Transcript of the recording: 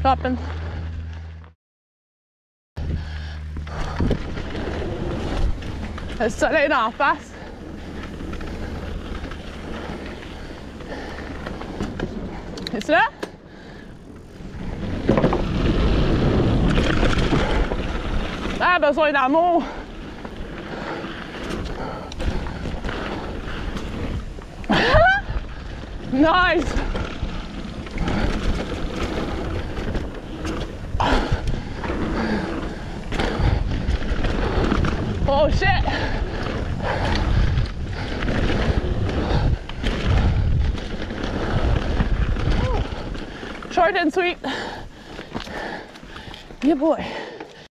Stopping. Le soleil d'en face. C'est là? Ah, besoin d'amour. Nice. Oh shit. Short and sweet. Yeah, boy.